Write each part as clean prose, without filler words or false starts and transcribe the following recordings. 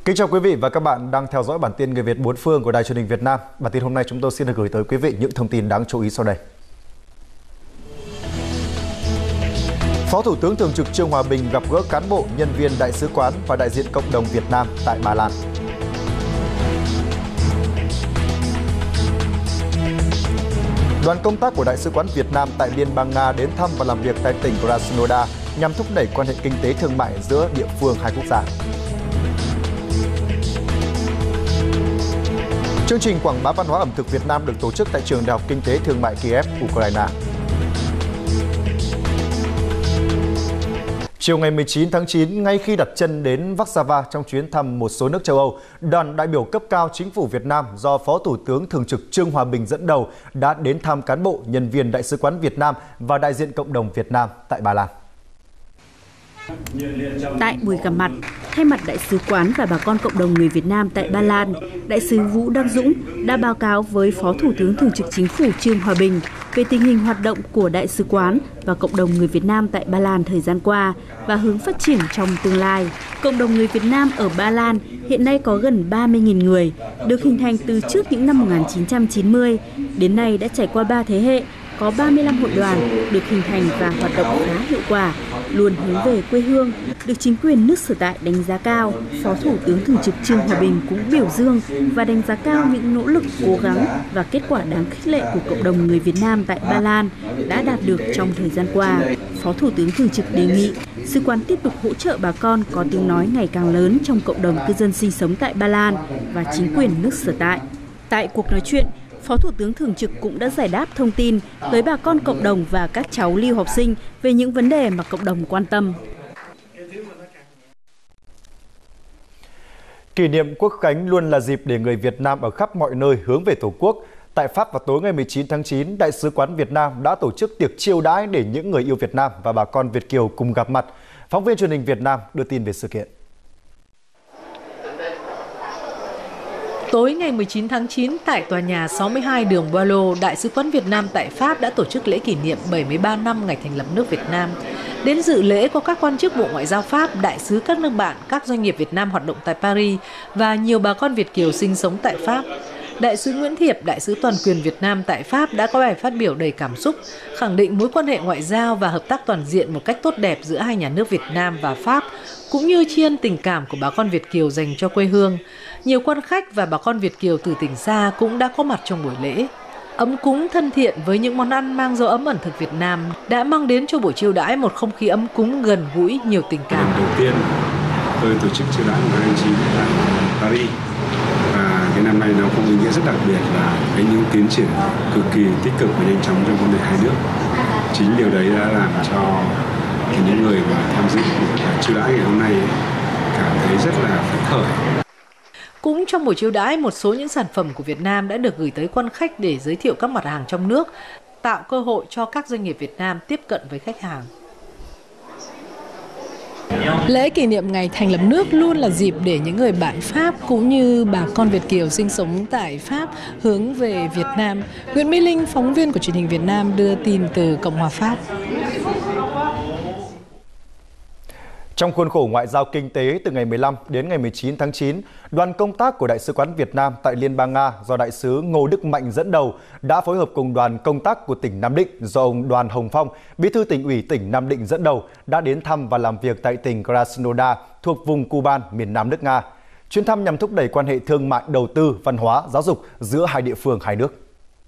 Kính chào quý vị và các bạn đang theo dõi bản tin Người Việt bốn phương của Đài Truyền hình Việt Nam. Bản tin hôm nay chúng tôi xin được gửi tới quý vị những thông tin đáng chú ý sau đây. Phó Thủ tướng Thường trực Trương Hòa Bình gặp gỡ cán bộ, nhân viên đại sứ quán và đại diện cộng đồng Việt Nam tại Ba Lan. Đoàn công tác của Đại sứ quán Việt Nam tại Liên bang Nga đến thăm và làm việc tại tỉnh Krasnodar nhằm thúc đẩy quan hệ kinh tế thương mại giữa địa phương hai quốc gia. Chương trình quảng bá văn hóa ẩm thực Việt Nam được tổ chức tại Trường Đại học Kinh tế Thương mại Kiev, Ukraine. Chiều ngày 19 tháng 9, ngay khi đặt chân đến Warsaw trong chuyến thăm một số nước châu Âu, đoàn đại biểu cấp cao chính phủ Việt Nam do Phó Thủ tướng Thường trực Trương Hòa Bình dẫn đầu đã đến thăm cán bộ, nhân viên Đại sứ quán Việt Nam và đại diện cộng đồng Việt Nam tại Ba Lan. Tại buổi gặp mặt, thay mặt Đại sứ quán và bà con cộng đồng người Việt Nam tại Ba Lan, Đại sứ Vũ Đăng Dũng đã báo cáo với Phó Thủ tướng Thường trực Chính phủ Trương Hòa Bình về tình hình hoạt động của Đại sứ quán và cộng đồng người Việt Nam tại Ba Lan thời gian qua và hướng phát triển trong tương lai. Cộng đồng người Việt Nam ở Ba Lan hiện nay có gần 30.000 người, được hình thành từ trước những năm 1990, đến nay đã trải qua 3 thế hệ, có 35 hội đoàn được hình thành và hoạt động khá hiệu quả, luôn hướng về quê hương, được chính quyền nước sở tại đánh giá cao. Phó Thủ tướng Thường trực Trương Hòa Bình cũng biểu dương và đánh giá cao những nỗ lực, cố gắng và kết quả đáng khích lệ của cộng đồng người Việt Nam tại Ba Lan đã đạt được trong thời gian qua. Phó Thủ tướng Thường trực đề nghị Sứ quán tiếp tục hỗ trợ bà con có tiếng nói ngày càng lớn trong cộng đồng cư dân sinh sống tại Ba Lan và chính quyền nước sở tại. Tại cuộc nói chuyện, Phó Thủ tướng Thường trực cũng đã giải đáp thông tin tới bà con cộng đồng và các cháu lưu học sinh về những vấn đề mà cộng đồng quan tâm. Kỷ niệm Quốc khánh luôn là dịp để người Việt Nam ở khắp mọi nơi hướng về Tổ quốc. Tại Pháp vào tối ngày 19 tháng 9, Đại sứ quán Việt Nam đã tổ chức tiệc chiêu đãi để những người yêu Việt Nam và bà con Việt kiều cùng gặp mặt. Phóng viên Truyền hình Việt Nam đưa tin về sự kiện. Tối ngày 19 tháng 9, tại tòa nhà 62 đường Boileau, Đại sứ quán Việt Nam tại Pháp đã tổ chức lễ kỷ niệm 73 năm ngày thành lập nước Việt Nam. Đến dự lễ có các quan chức Bộ Ngoại giao Pháp, đại sứ các nước bạn, các doanh nghiệp Việt Nam hoạt động tại Paris và nhiều bà con Việt kiều sinh sống tại Pháp. Đại sứ Nguyễn Thiệp, đại sứ toàn quyền Việt Nam tại Pháp đã có bài phát biểu đầy cảm xúc, khẳng định mối quan hệ ngoại giao và hợp tác toàn diện một cách tốt đẹp giữa hai nhà nước Việt Nam và Pháp, cũng như tri ân tình cảm của bà con Việt kiều dành cho quê hương. Nhiều quan khách và bà con Việt kiều từ tỉnh xa cũng đã có mặt trong buổi lễ. Ấm cúng thân thiện với những món ăn mang dấu ấm ẩm thực Việt Nam đã mang đến cho buổi chiêu đãi một không khí ấm cúng gần gũi, nhiều tình cảm. Đầu tiên tôi tổ chức chiêu đãi vào tháng 9 tại Paris, và cái năm nay nó có ý nghĩa rất đặc biệt là với những tiến triển cực kỳ tích cực và nhanh chóng trong quan hệ hai nước. Chính điều đấy đã làm cho những người mà tham dự chiêu đãi ngày hôm nay cảm thấy rất là phấn khởi. Cũng trong buổi chiêu đãi, một số những sản phẩm của Việt Nam đã được gửi tới quan khách để giới thiệu các mặt hàng trong nước, tạo cơ hội cho các doanh nghiệp Việt Nam tiếp cận với khách hàng. Lễ kỷ niệm ngày thành lập nước luôn là dịp để những người bạn Pháp cũng như bà con Việt kiều sinh sống tại Pháp hướng về Việt Nam. Nguyễn Mỹ Linh, phóng viên của Truyền hình Việt Nam đưa tin từ Cộng hòa Pháp. Trong khuôn khổ ngoại giao kinh tế từ ngày 15 đến ngày 19 tháng 9, đoàn công tác của Đại sứ quán Việt Nam tại Liên bang Nga do Đại sứ Ngô Đức Mạnh dẫn đầu đã phối hợp cùng đoàn công tác của tỉnh Nam Định do ông Đoàn Hồng Phong, Bí thư Tỉnh ủy tỉnh Nam Định dẫn đầu đã đến thăm và làm việc tại tỉnh Krasnodar thuộc vùng Kuban, miền Nam nước Nga. Chuyến thăm nhằm thúc đẩy quan hệ thương mại, đầu tư, văn hóa, giáo dục giữa hai địa phương hai nước.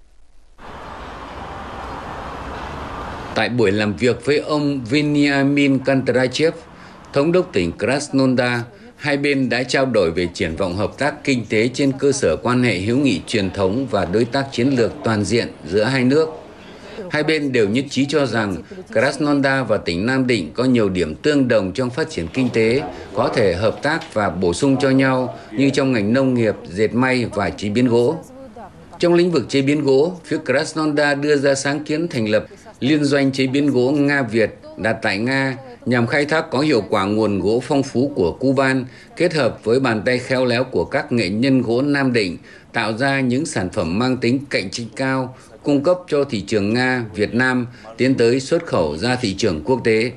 Tại buổi làm việc với ông Veniamin Kantrachev, Thống đốc tỉnh Krasnodar, hai bên đã trao đổi về triển vọng hợp tác kinh tế trên cơ sở quan hệ hữu nghị truyền thống và đối tác chiến lược toàn diện giữa hai nước. Hai bên đều nhất trí cho rằng Krasnodar và tỉnh Nam Định có nhiều điểm tương đồng trong phát triển kinh tế, có thể hợp tác và bổ sung cho nhau như trong ngành nông nghiệp, dệt may và chế biến gỗ. Trong lĩnh vực chế biến gỗ, phía Krasnodar đưa ra sáng kiến thành lập Liên doanh chế biến gỗ Nga-Việt đặt tại Nga nhằm khai thác có hiệu quả nguồn gỗ phong phú của Kuban, kết hợp với bàn tay khéo léo của các nghệ nhân gỗ Nam Định, tạo ra những sản phẩm mang tính cạnh tranh cao, cung cấp cho thị trường Nga, Việt Nam, tiến tới xuất khẩu ra thị trường quốc tế.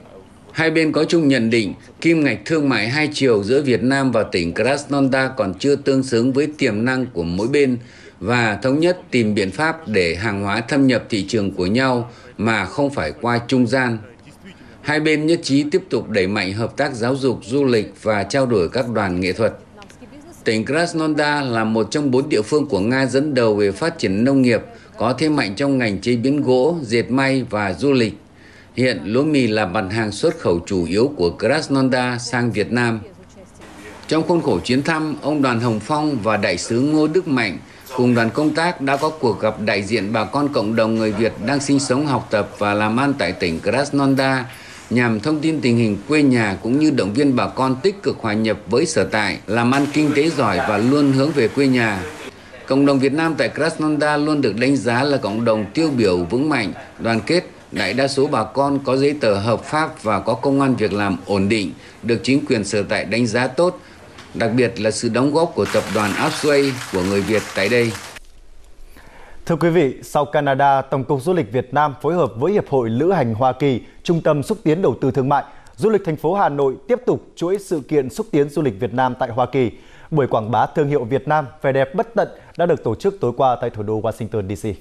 Hai bên có chung nhận định kim ngạch thương mại hai chiều giữa Việt Nam và tỉnh Krasnodar còn chưa tương xứng với tiềm năng của mỗi bên và thống nhất tìm biện pháp để hàng hóa thâm nhập thị trường của nhau mà không phải qua trung gian. Hai bên nhất trí tiếp tục đẩy mạnh hợp tác giáo dục, du lịch và trao đổi các đoàn nghệ thuật. Tỉnh Krasnodar là một trong 4 địa phương của Nga dẫn đầu về phát triển nông nghiệp, có thế mạnh trong ngành chế biến gỗ, dệt may và du lịch. Hiện lúa mì là mặt hàng xuất khẩu chủ yếu của Krasnodar sang Việt Nam. Trong khuôn khổ chuyến thăm, ông Đoàn Hồng Phong và Đại sứ Ngô Đức Mạnh cùng đoàn công tác đã có cuộc gặp đại diện bà con cộng đồng người Việt đang sinh sống, học tập và làm ăn tại tỉnh Krasnodar nhằm thông tin tình hình quê nhà cũng như động viên bà con tích cực hòa nhập với sở tại, làm ăn kinh tế giỏi và luôn hướng về quê nhà. Cộng đồng Việt Nam tại Krasnodar luôn được đánh giá là cộng đồng tiêu biểu vững mạnh, đoàn kết. Đại đa số bà con có giấy tờ hợp pháp và có công ăn việc làm ổn định, được chính quyền sở tại đánh giá tốt, đặc biệt là sự đóng góp của tập đoàn Upsway của người Việt tại đây. Thưa quý vị, sau Canada, Tổng cục Du lịch Việt Nam phối hợp với Hiệp hội Lữ hành Hoa Kỳ, Trung tâm xúc tiến đầu tư thương mại, du lịch thành phố Hà Nội tiếp tục chuỗi sự kiện xúc tiến du lịch Việt Nam tại Hoa Kỳ. Buổi quảng bá thương hiệu Việt Nam vẻ đẹp bất tận đã được tổ chức tối qua tại thủ đô Washington DC.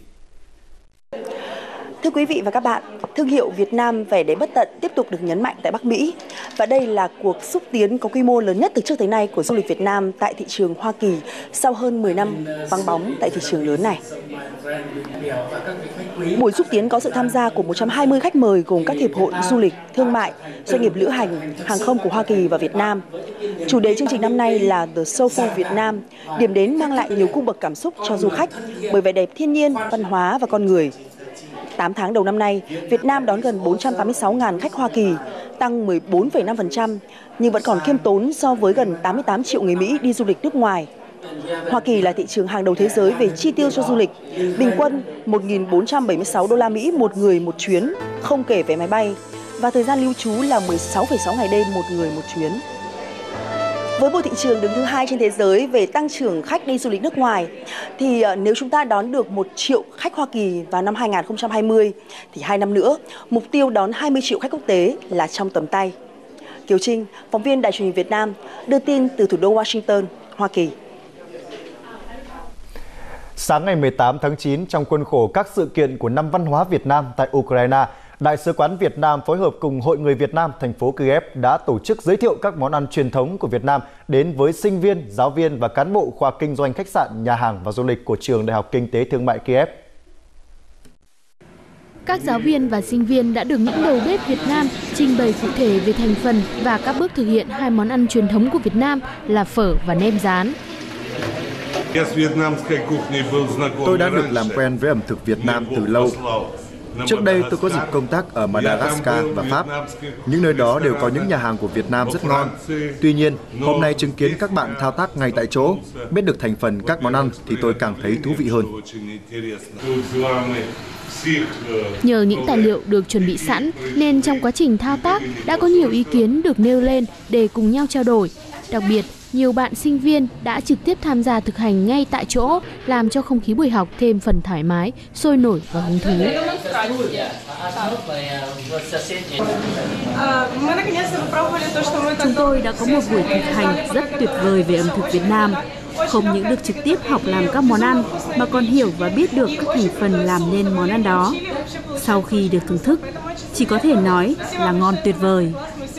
Thưa quý vị và các bạn, thương hiệu Việt Nam vẻ đẹp bất tận tiếp tục được nhấn mạnh tại Bắc Mỹ. Và đây là cuộc xúc tiến có quy mô lớn nhất từ trước tới nay của du lịch Việt Nam tại thị trường Hoa Kỳ sau hơn 10 năm vắng bóng tại thị trường lớn này. Buổi xúc tiến có sự tham gia của 120 khách mời gồm các hiệp hội du lịch, thương mại, doanh nghiệp lữ hành, hàng không của Hoa Kỳ và Việt Nam. Chủ đề chương trình năm nay là The Soulful Việt Nam, điểm đến mang lại nhiều cung bậc cảm xúc cho du khách bởi vẻ đẹp thiên nhiên, văn hóa và con người. 8 tháng đầu năm nay, Việt Nam đón gần 486.000 khách Hoa Kỳ, tăng 14,5%, nhưng vẫn còn khiêm tốn so với gần 88 triệu người Mỹ đi du lịch nước ngoài. Hoa Kỳ là thị trường hàng đầu thế giới về chi tiêu cho du lịch, bình quân 1.476 đô la Mỹ một người một chuyến, không kể vé máy bay, và thời gian lưu trú là 16,6 ngày đêm một người một chuyến. Với một thị trường đứng thứ 2 trên thế giới về tăng trưởng khách đi du lịch nước ngoài, thì nếu chúng ta đón được 1 triệu khách Hoa Kỳ vào năm 2020, thì 2 năm nữa, mục tiêu đón 20 triệu khách quốc tế là trong tầm tay. Kiều Trinh, phóng viên Đài truyền hình Việt Nam, đưa tin từ thủ đô Washington, Hoa Kỳ. Sáng ngày 18 tháng 9, trong khuôn khổ các sự kiện của Năm Văn hóa Việt Nam tại Ukraine, Đại sứ quán Việt Nam phối hợp cùng Hội người Việt Nam thành phố Kiev đã tổ chức giới thiệu các món ăn truyền thống của Việt Nam đến với sinh viên, giáo viên và cán bộ khoa kinh doanh khách sạn, nhà hàng và du lịch của Trường Đại học Kinh tế Thương mại Kiev. Các giáo viên và sinh viên đã được những đầu bếp Việt Nam trình bày cụ thể về thành phần và các bước thực hiện hai món ăn truyền thống của Việt Nam là phở và nem rán. Tôi đã được làm quen với ẩm thực Việt Nam từ lâu. Trước đây tôi có dịp công tác ở Madagascar và Pháp. Những nơi đó đều có những nhà hàng của Việt Nam rất ngon. Tuy nhiên, hôm nay chứng kiến các bạn thao tác ngay tại chỗ, biết được thành phần các món ăn thì tôi càng thấy thú vị hơn. Nhờ những tài liệu được chuẩn bị sẵn nên trong quá trình thao tác đã có nhiều ý kiến được nêu lên để cùng nhau trao đổi. Đặc biệt, nhiều bạn sinh viên đã trực tiếp tham gia thực hành ngay tại chỗ, làm cho không khí buổi học thêm phần thoải mái, sôi nổi và hứng thú. Chúng tôi đã có một buổi thực hành rất tuyệt vời về ẩm thực Việt Nam. Không những được trực tiếp học làm các món ăn, mà còn hiểu và biết được các thành phần làm nên món ăn đó. Sau khi được thưởng thức, chỉ có thể nói là ngon tuyệt vời.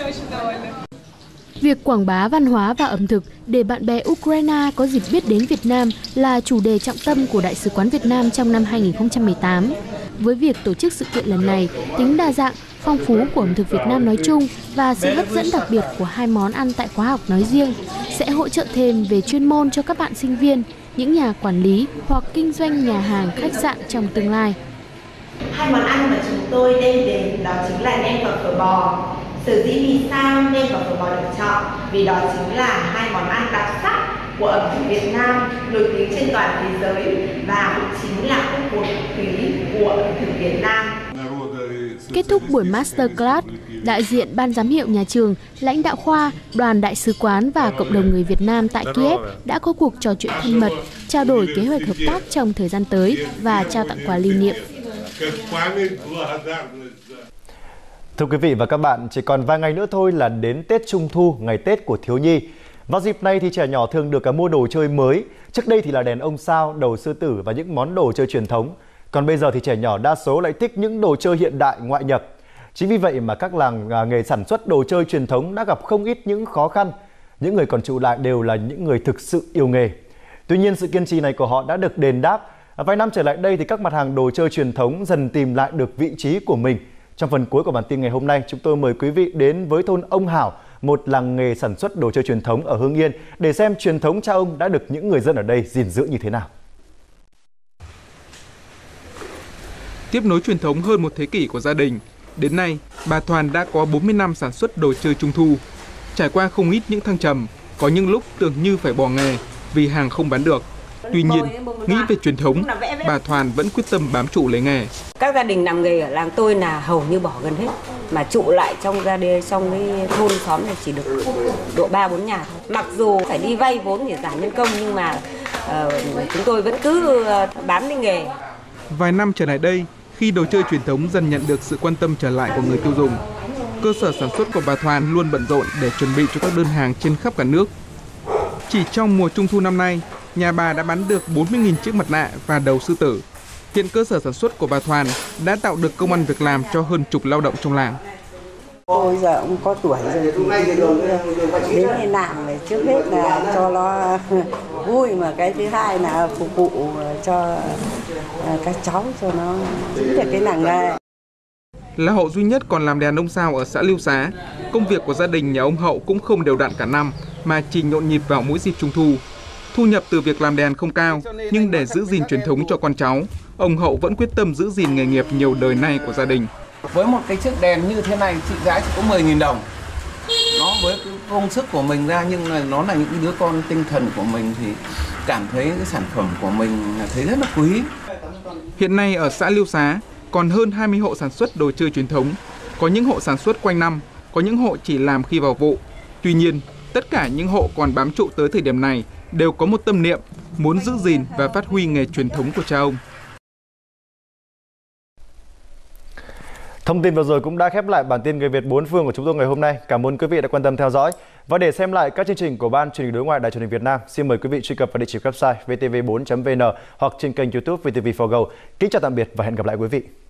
Việc quảng bá văn hóa và ẩm thực để bạn bè Ukraine có dịp biết đến Việt Nam là chủ đề trọng tâm của Đại sứ quán Việt Nam trong năm 2018. Với việc tổ chức sự kiện lần này, tính đa dạng, phong phú của ẩm thực Việt Nam nói chung và sự hấp dẫn đặc biệt của hai món ăn tại khóa học nói riêng sẽ hỗ trợ thêm về chuyên môn cho các bạn sinh viên, những nhà quản lý hoặc kinh doanh nhà hàng, khách sạn trong tương lai. Hai món ăn mà chúng tôi đem đến đó chính là nem và phở bò. Sở dĩ vì sao nem và phở bò được chọn? Vì đó chính là hai món ăn đặc sắc của ẩm thực Việt Nam, nổi tiếng trên toàn thế giới và cũng chính là khúc cốt quý của ẩm thực Việt Nam. Kết thúc buổi masterclass, đại diện ban giám hiệu nhà trường, lãnh đạo khoa, đoàn đại sứ quán và cộng đồng người Việt Nam tại Kiev đã có cuộc trò chuyện thân mật, trao đổi kế hoạch hợp tác trong thời gian tới và trao tặng quà lưu niệm. Thưa quý vị và các bạn, chỉ còn vài ngày nữa thôi là đến Tết Trung Thu, ngày Tết của thiếu nhi. Vào dịp này thì trẻ nhỏ thường được mua đồ chơi mới. Trước đây thì là đèn ông sao, đầu sư tử và những món đồ chơi truyền thống. Còn bây giờ thì trẻ nhỏ đa số lại thích những đồ chơi hiện đại, ngoại nhập. Chính vì vậy mà các làng nghề sản xuất đồ chơi truyền thống đã gặp không ít những khó khăn. Những người còn trụ lại đều là những người thực sự yêu nghề. Tuy nhiên, sự kiên trì này của họ đã được đền đáp. Vài năm trở lại đây thì các mặt hàng đồ chơi truyền thống dần tìm lại được vị trí của mình. Trong phần cuối của bản tin ngày hôm nay, chúng tôi mời quý vị đến với thôn Ông Hảo, một làng nghề sản xuất đồ chơi truyền thống ở Hưng Yên, để xem truyền thống cha ông đã được những người dân ở đây gìn giữ như thế nào. Tiếp nối truyền thống hơn một thế kỷ của gia đình, đến nay, bà Thoàn đã có 40 năm sản xuất đồ chơi Trung thu. Trải qua không ít những thăng trầm, có những lúc tưởng như phải bỏ nghề vì hàng không bán được. Tuy nhiên, nghĩ về truyền thống, bà Thoàn vẫn quyết tâm bám trụ lấy nghề. Các gia đình làm nghề ở làng tôi là hầu như bỏ gần hết, mà trụ lại trong cái thôn xóm này chỉ được độ 3-4 nhà thôi. Mặc dù phải đi vay vốn để giải nhân công nhưng mà chúng tôi vẫn cứ bám lấy nghề. Vài năm trở lại đây, khi đồ chơi truyền thống dần nhận được sự quan tâm trở lại của người tiêu dùng, cơ sở sản xuất của bà Thoàn luôn bận rộn để chuẩn bị cho các đơn hàng trên khắp cả nước. Chỉ trong mùa Trung thu năm nay, nhà bà đã bán được 40.000 chiếc mặt nạ và đầu sư tử. Hiện cơ sở sản xuất của bà Thoàn đã tạo được công ăn việc làm cho hơn chục lao động trong làng. Bây giờ cũng có tuổi rồi thì đến đi làm này, trước hết là cho nó vui, mà cái thứ hai là phục vụ cho các cháu cho nó chính là cái làng nghề. Là hộ duy nhất còn làm đèn ông sao ở xã Lưu Xá, công việc của gia đình nhà ông Hậu cũng không đều đặn cả năm mà chỉ nhộn nhịp vào mỗi dịp Trung thu. Thu nhập từ việc làm đèn không cao, nhưng để giữ gìn truyền thống cho con cháu, ông Hậu vẫn quyết tâm giữ gìn nghề nghiệp nhiều đời nay của gia đình. Với một cái chiếc đèn như thế này trị giá chỉ có 10.000 đồng. Nó với cái công sức của mình ra, nhưng mà nó là những đứa con tinh thần của mình thì cảm thấy cái sản phẩm của mình thấy rất là quý. Hiện nay ở xã Lưu Xá còn hơn 20 hộ sản xuất đồ chơi truyền thống. Có những hộ sản xuất quanh năm, có những hộ chỉ làm khi vào vụ. Tuy nhiên, tất cả những hộ còn bám trụ tới thời điểm này đều có một tâm niệm muốn giữ gìn và phát huy nghề truyền thống của cha ông. Thông tin vừa rồi cũng đã khép lại bản tin Người Việt bốn phương của chúng tôi ngày hôm nay. Cảm ơn quý vị đã quan tâm theo dõi. Và để xem lại các chương trình của Ban Truyền hình Đối ngoại Đài Truyền hình Việt Nam, xin mời quý vị truy cập vào địa chỉ website vtv4.vn hoặc trên kênh YouTube VTV4Go. Kính chào tạm biệt và hẹn gặp lại quý vị.